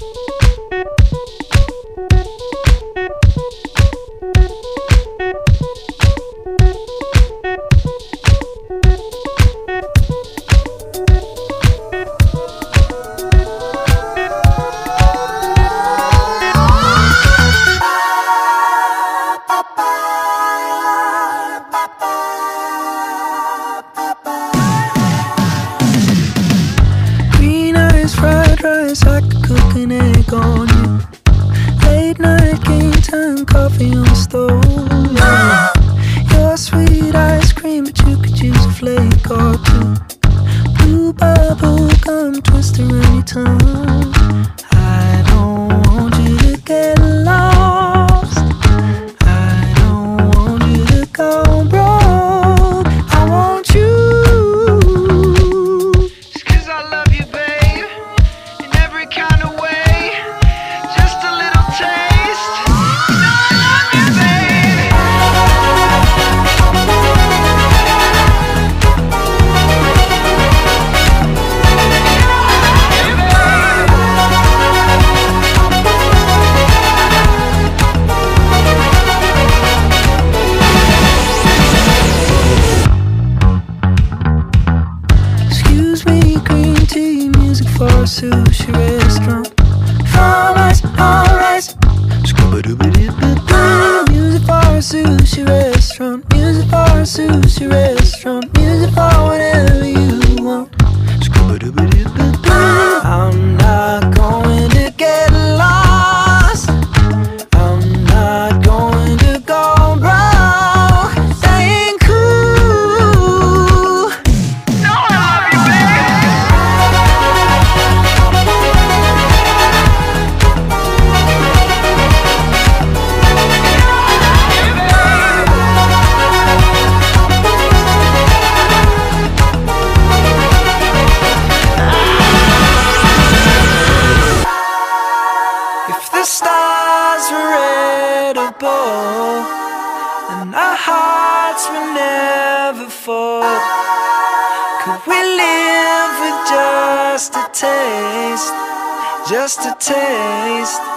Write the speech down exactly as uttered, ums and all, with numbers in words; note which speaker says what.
Speaker 1: I could cook an egg on you. Late night game time, coffee on the stove. Yeah. Your sweet ice cream, but you could use a flake or two. Blue bubble gum twist around your tongue. I don't want you to get lost. I don't want you to go broke. I want you. Just 'cause I love you, babe, in every kind of way. Just a little taste. You know I love you, babe. Excuse me, green tea, music for a sushi restaurant. All rice, all rice. Scuba-duba-do-boo-boo. Music for a sushi restaurant. Music for a sushi restaurant. Music for whatever you want. Scuba-duba-do-boo-boo. I'm not going to get lost. I'm not going to go broke. That ain't cool. No, I love you, babe. If the stars were edible and our hearts would never fall, could we live with just a taste, just a taste?